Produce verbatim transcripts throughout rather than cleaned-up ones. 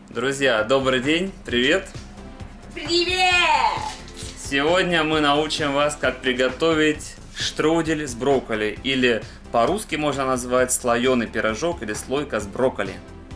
Друзья, добрый день, привет! Привет! Сегодня мы научим вас, как приготовить штрудель с брокколи, или по-русски можно назвать слоеный пирожок или слойка с брокколи.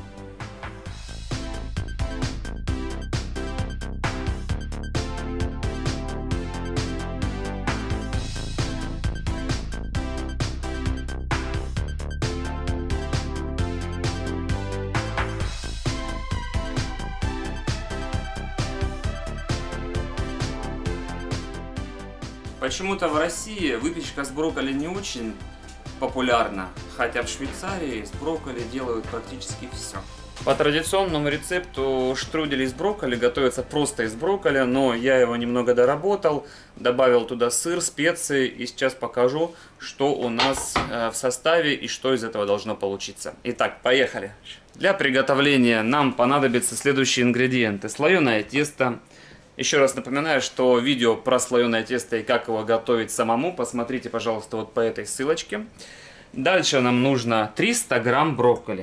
Почему-то в России выпечка с брокколи не очень популярна, хотя в Швейцарии с брокколи делают практически все. По традиционному рецепту штрудель из брокколи готовится просто из брокколи, но я его немного доработал, добавил туда сыр, специи, и сейчас покажу, что у нас в составе и что из этого должно получиться. Итак, поехали! Для приготовления нам понадобятся следующие ингредиенты: слоеное тесто. Еще раз напоминаю, что видео про слоеное тесто и как его готовить самому посмотрите, пожалуйста, вот по этой ссылочке. Дальше нам нужно триста грамм брокколи.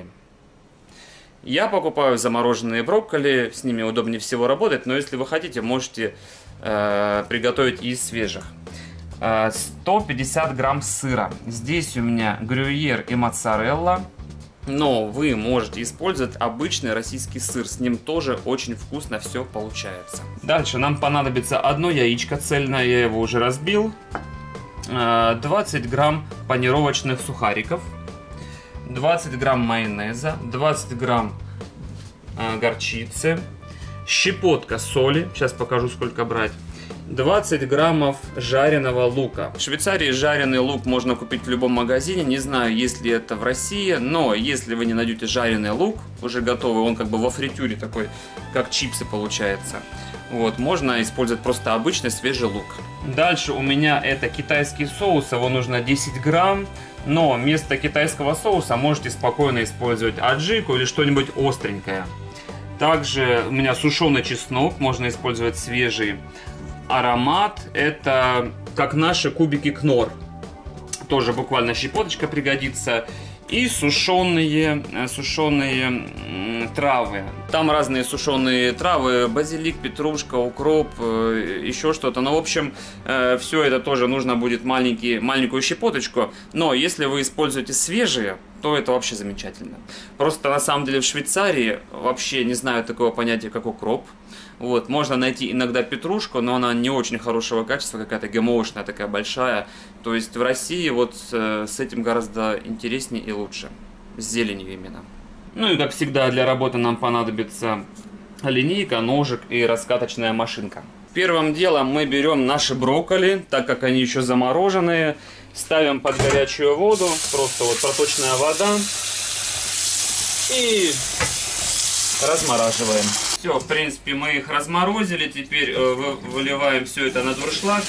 Я покупаю замороженные брокколи, с ними удобнее всего работать, но если вы хотите, можете э, приготовить из свежих. Э, сто пятьдесят грамм сыра. Здесь у меня грюйер и моцарелла. Но вы можете использовать обычный российский сыр, с ним тоже очень вкусно все получается. Дальше нам понадобится одно яичко цельное, я его уже разбил, двадцать грамм панировочных сухариков, двадцать грамм майонеза, двадцать грамм горчицы, щепотка соли, сейчас покажу сколько брать, двадцать граммов жареного лука. В Швейцарии жареный лук можно купить в любом магазине, не знаю, есть ли это в России, но если вы не найдете жареный лук, уже готовый, он как бы во фритюре такой, как чипсы получается, вот, можно использовать просто обычный свежий лук. Дальше у меня это китайский соус, его нужно десять грамм, но вместо китайского соуса можете спокойно использовать аджику или что-нибудь остренькое. Также у меня сушеный чеснок, можно использовать свежий. Аромат — это как наши кубики кнор, тоже буквально щепоточка пригодится. И сушеные, сушеные травы. Там разные сушеные травы: базилик, петрушка, укроп, еще что-то. Ну, в общем, все это тоже нужно будет маленький, маленькую щепоточку. Но если вы используете свежие, то это вообще замечательно. Просто на самом деле в Швейцарии вообще не знаю такого понятия, как укроп. Вот, можно найти иногда петрушку, но она не очень хорошего качества, какая-то ГМОшная такая большая. То есть в России вот э, с этим гораздо интереснее и лучше. С зеленью именно. Ну и как всегда для работы нам понадобится линейка, ножик и раскаточная машинка. Первым делом мы берем наши брокколи, так как они еще замороженные. Ставим под горячую воду, просто вот проточная вода. И размораживаем. Все, в принципе, мы их разморозили. Теперь э, выливаем все это на дуршлаг.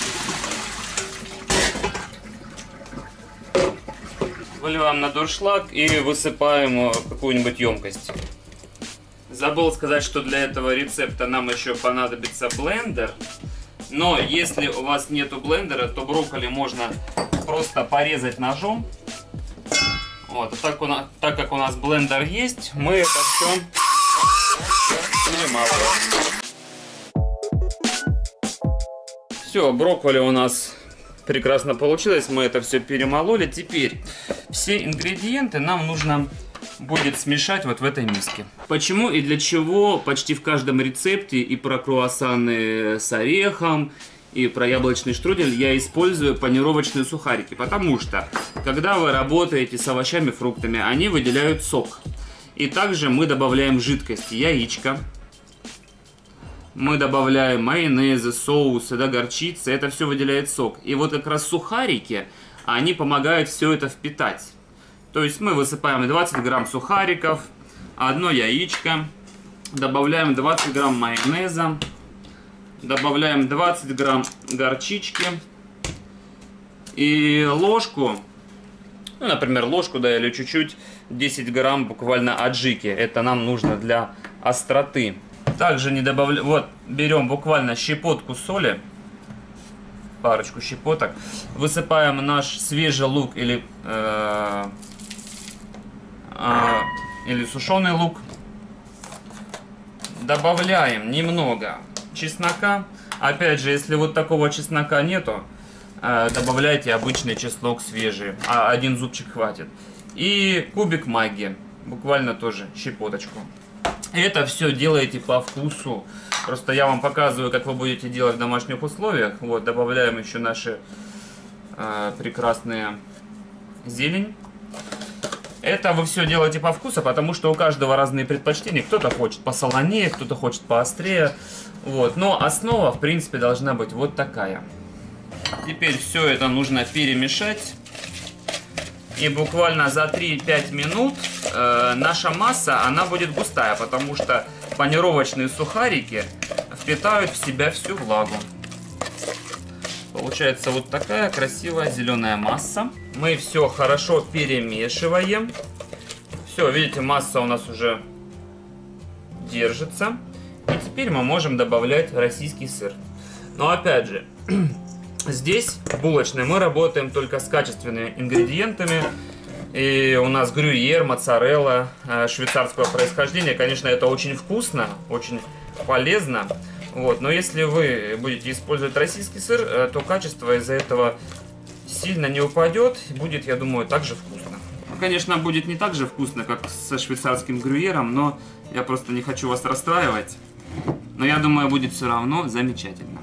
Выливаем на дуршлаг и высыпаем в какую-нибудь емкость. Забыл сказать, что для этого рецепта нам еще понадобится блендер. Но если у вас нету блендера, то брокколи можно просто порезать ножом. Вот, так, у нас, так как у нас блендер есть, мы это все перемалываем. Все, брокколи у нас прекрасно получилось, мы это все перемололи. Теперь все ингредиенты нам нужно будет смешать вот в этой миске. Почему и для чего почти в каждом рецепте, и про круассаны с орехом, и про яблочный штрудель, я использую панировочные сухарики? Потому что, когда вы работаете с овощами, фруктами, они выделяют сок. И также мы добавляем жидкости, яичко. Мы добавляем майонезы, соусы, да, горчицы, это все выделяет сок. И вот как раз сухарики, они помогают все это впитать. То есть мы высыпаем двадцать грамм сухариков, одно яичко, добавляем двадцать грамм майонеза, добавляем двадцать грамм горчички и ложку, ну, например, ложку, да, или чуть-чуть, десять грамм буквально аджики. Это нам нужно для остроты. Также не добавляем, вот, берем буквально щепотку соли, парочку щепоток, высыпаем наш свежий лук или, э, э, или сушеный лук. добавляем немного чеснока. Опять же, если вот такого чеснока нету, добавляйте обычный чеснок свежий, а один зубчик хватит. И кубик магги, буквально тоже щепоточку. Это все делаете по вкусу. Просто я вам показываю, как вы будете делать в домашних условиях. Вот, добавляем еще наши э, прекрасные зелень. Это вы все делаете по вкусу, потому что у каждого разные предпочтения. Кто-то хочет посолонее, кто-то хочет поострее. Вот. Но основа, в принципе, должна быть вот такая. Теперь все это нужно перемешать. И буквально за три-пять минут э, наша масса, она будет густая, потому что панировочные сухарики впитают в себя всю влагу. Получается вот такая красивая зеленая масса. Мы все хорошо перемешиваем. Все, видите, масса у нас уже держится. И теперь мы можем добавлять российский сыр. Но опять же, здесь в булочной мы работаем только с качественными ингредиентами. И у нас грюйер, моцарелла швейцарского происхождения. Конечно, это очень вкусно, очень полезно. Вот. Но если вы будете использовать российский сыр, то качество из-за этого сильно не упадет. Будет, я думаю, так же вкусно. Конечно, будет не так же вкусно, как со швейцарским грюйером, но я просто не хочу вас расстраивать. Но я думаю, будет все равно замечательно.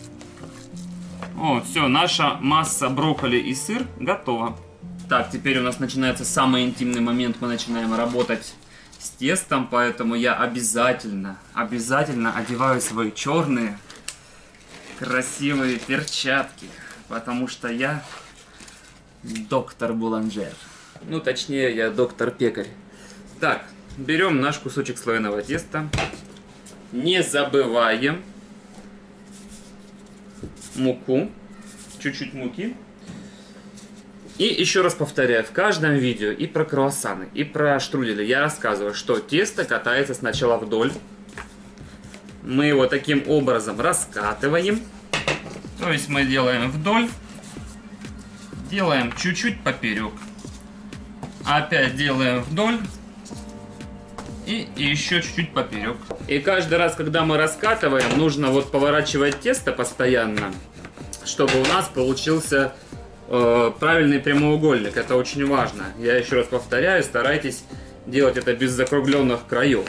Вот, все, наша масса брокколи и сыр готова. Так, теперь у нас начинается самый интимный момент. Мы начинаем работать с тестом, поэтому я обязательно, обязательно одеваю свои черные красивые перчатки, потому что я доктор Буланжер. Ну, точнее, я доктор-пекарь. Так, берем наш кусочек слоеного теста. Не забываем муку, чуть-чуть муки. И еще раз повторяю, в каждом видео и про круассаны, и про штрудели я рассказываю, что тесто катается сначала вдоль. Мы его таким образом раскатываем. То есть мы делаем вдоль, делаем чуть-чуть поперек. Опять делаем вдоль. И еще чуть-чуть поперек. И каждый раз, когда мы раскатываем, нужно вот поворачивать тесто постоянно, чтобы у нас получился э, правильный прямоугольник. Это очень важно. Я еще раз повторяю, старайтесь делать это без закругленных краев.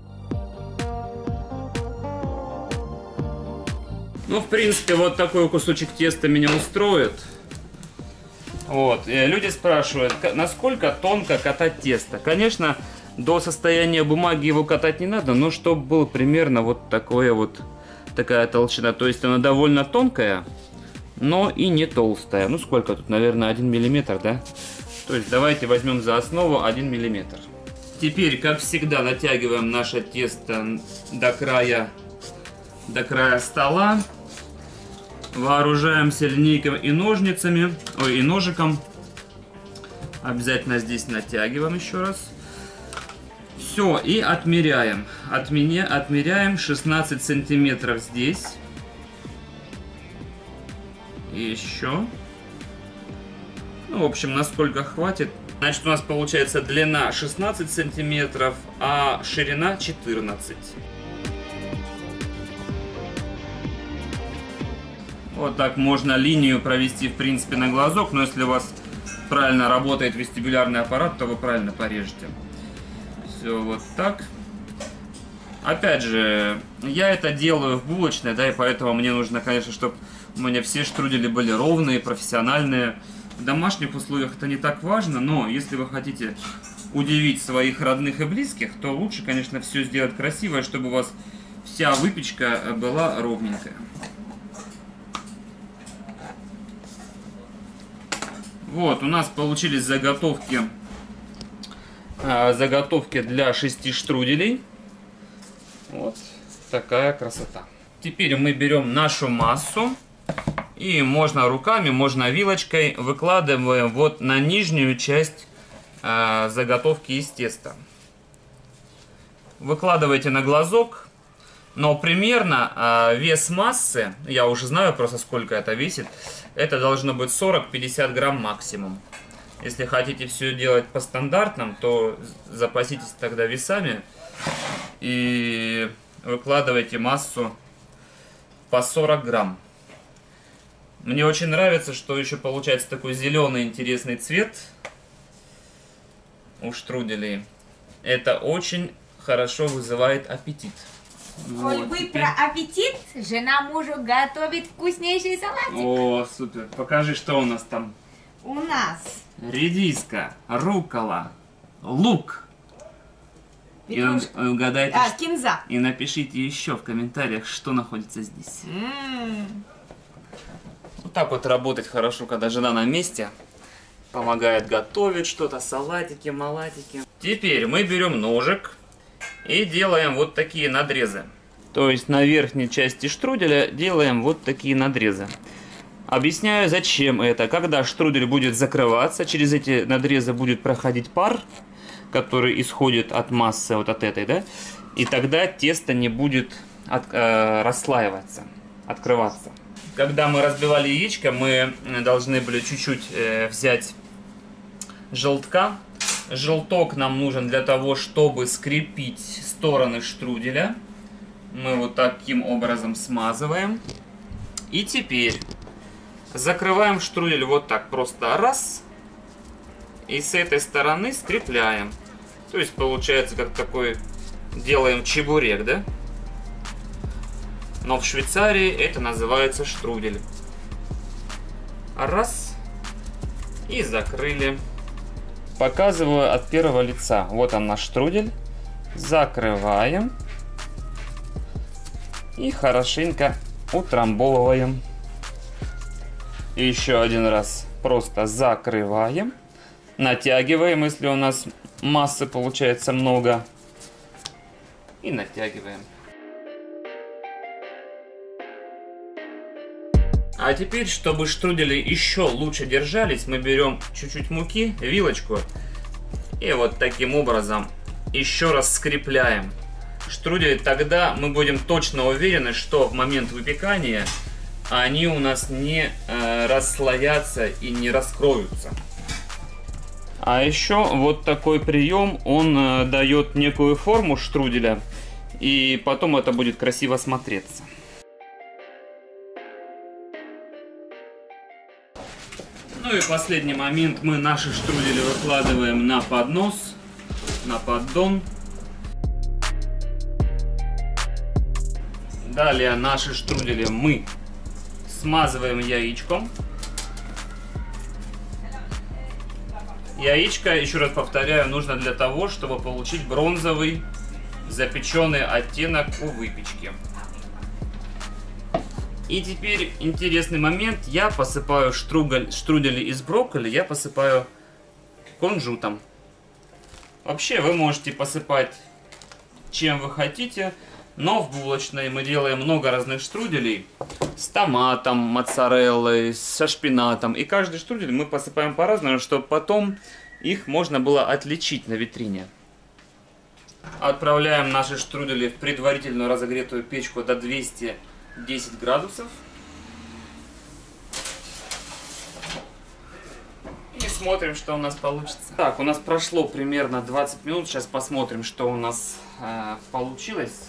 Ну, в принципе, вот такой кусочек теста меня устроит. Вот. И люди спрашивают, насколько тонко катать тесто. Конечно, до состояния бумаги его катать не надо, но чтобы было примерно вот такое вот, такая толщина. То есть она довольно тонкая, но и не толстая. Ну сколько тут, наверное, один миллиметр, да? То есть давайте возьмем за основу один миллиметр. Теперь, как всегда, натягиваем наше тесто до края, до края стола. Вооружаемся линейкой и ножницами, ой, и ножиком. Обязательно здесь натягиваем еще раз. Все, и отмеряем. Отменя, отмеряем шестнадцать сантиметров здесь. И еще. Ну, в общем, насколько хватит. Значит, у нас получается длина шестнадцать сантиметров, а ширина четырнадцать. Вот так можно линию провести, в принципе, на глазок, но если у вас правильно работает вестибулярный аппарат, то вы правильно порежете. Все вот так. Опять же, я это делаю в булочной, да, и поэтому мне нужно, конечно, чтобы у меня все штрудели были ровные, профессиональные. В домашних условиях это не так важно, но если вы хотите удивить своих родных и близких, то лучше, конечно, все сделать красиво, чтобы у вас вся выпечка была ровненькая. Вот, у нас получились заготовки, э, заготовки для шести штруделей. Вот такая красота. Теперь мы берем нашу массу и можно руками, можно вилочкой выкладываем вот на нижнюю часть э, заготовки из теста. Выкладывайте на глазок, но примерно э, вес массы, я уже знаю просто сколько это весит, это должно быть сорок-пятьдесят грамм максимум. Если хотите все делать по стандартным, то запаситесь тогда весами и выкладывайте массу по сорок грамм. Мне очень нравится, что еще получается такой зеленый интересный цвет у штруделей. Это очень хорошо вызывает аппетит. Коль Вот, вы теперь... про аппетит, жена мужу готовит вкуснейший салатик. О, супер. Покажи, что у нас там. У нас Редиска, руккола, лук. И петрушка. угадайте, А, кинза. и напишите еще в комментариях, что находится здесь. М-м. Вот так вот работать хорошо, когда жена на месте. Помогает готовить что-то, салатики, малатики. Теперь мы берем ножик и делаем вот такие надрезы. То есть на верхней части штруделя делаем вот такие надрезы. Объясняю, зачем это. Когда штрудель будет закрываться, через эти надрезы будет проходить пар, который исходит от массы, вот от этой, да? И тогда тесто не будет от, э, расслаиваться, открываться. Когда мы разбивали яичко, мы должны были чуть-чуть э, взять желтка. Желток нам нужен для того, чтобы скрепить стороны штруделя. Мы вот таким образом смазываем. И теперь закрываем штрудель вот так, просто раз. И с этой стороны скрепляем. То есть получается как такой, делаем чебурек, да? Но в Швейцарии это называется штрудель. Раз. И закрыли. Показываю от первого лица. Вот он наш штрудель. Закрываем. И хорошенько утрамбовываем. И еще один раз. Просто закрываем. Натягиваем, если у нас массы получается много. И натягиваем. А теперь, чтобы штрудели еще лучше держались, мы берем чуть-чуть муки, вилочку, и вот таким образом еще раз скрепляем штрудели. Тогда мы будем точно уверены, что в момент выпекания они у нас не э, расслоятся и не раскроются. А еще вот такой прием, он э, дает некую форму штруделя, и потом это будет красиво смотреться. Ну и последний момент, мы наши штрудели выкладываем на поднос, на поддон. Далее наши штрудели мы смазываем яичком. Яичко, еще раз повторяю, нужно для того, чтобы получить бронзовый запеченный оттенок у выпечки. И теперь интересный момент. Я посыпаю штрудель, штрудели из брокколи, я посыпаю кунжутом. Вообще вы можете посыпать чем вы хотите, но в булочной мы делаем много разных штруделей с томатом, моцареллой, со шпинатом. И каждый штрудель мы посыпаем по-разному, чтобы потом их можно было отличить на витрине. Отправляем наши штрудели в предварительно разогретую печку до двухсот десяти градусов. И смотрим, что у нас получится. Так, у нас прошло примерно двадцать минут. Сейчас посмотрим, что у нас э, получилось.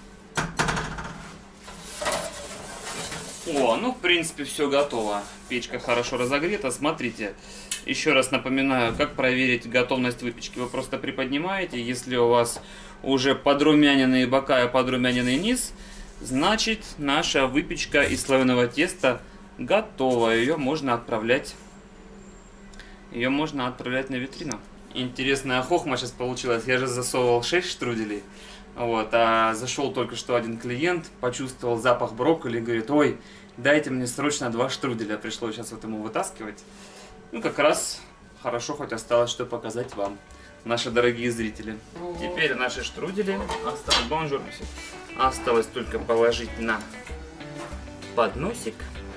О, ну в принципе все готово. Печка хорошо разогрета. Смотрите, еще раз напоминаю, как проверить готовность выпечки. Вы просто приподнимаете. Если у вас уже подрумяненные бока и подрумяненный низ, значит наша выпечка из слоеного теста готова. Ее можно отправлять. Ее можно отправлять на витрину. Интересная хохма сейчас получилась. Я же засовывал шесть штруделей. Вот, а зашел только что один клиент, почувствовал запах брокколи и говорит: ой, дайте мне срочно два штруделя. Пришлось сейчас вот ему вытаскивать. Ну, как раз хорошо хоть осталось, что показать вам, наши дорогие зрители. Теперь наши штрудели осталось, бонжур, осталось только положить на подносик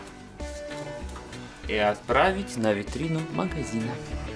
и отправить на витрину магазина.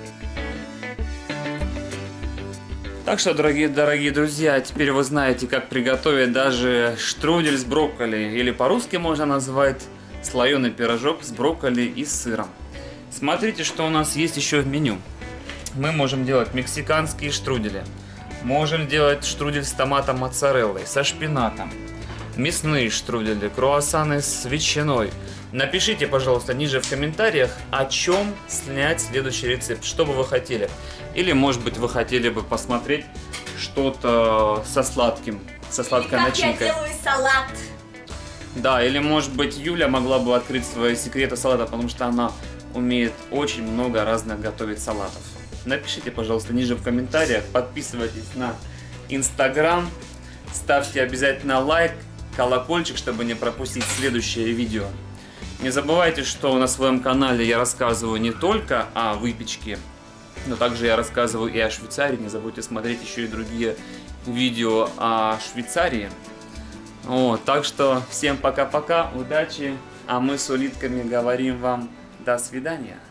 Так что, дорогие, дорогие друзья, теперь вы знаете, как приготовить даже штрудель с брокколи, или по-русски можно назвать слоеный пирожок с брокколи и сыром. Смотрите, что у нас есть еще в меню. Мы можем делать мексиканские штрудели. Можем делать штрудель с томатом моцареллой, со шпинатом. Мясные штрудели, круассаны с ветчиной. Напишите, пожалуйста, ниже в комментариях, о чем снять следующий рецепт, что бы вы хотели. Или, может быть, вы хотели бы посмотреть что-то со сладким, со сладкой Как начинкой. я делаю салат. Да, или, может быть, Юля могла бы открыть свои секреты салата, потому что она умеет очень много разных готовить салатов. Напишите, пожалуйста, ниже в комментариях, подписывайтесь на Инстаграм, ставьте обязательно лайк, колокольчик, чтобы не пропустить следующее видео. Не забывайте, что на своем канале я рассказываю не только о выпечке, но также я рассказываю и о Швейцарии. Не забудьте смотреть еще и другие видео о Швейцарии. Вот, так что всем пока-пока, удачи, а мы с улитками говорим вам до свидания.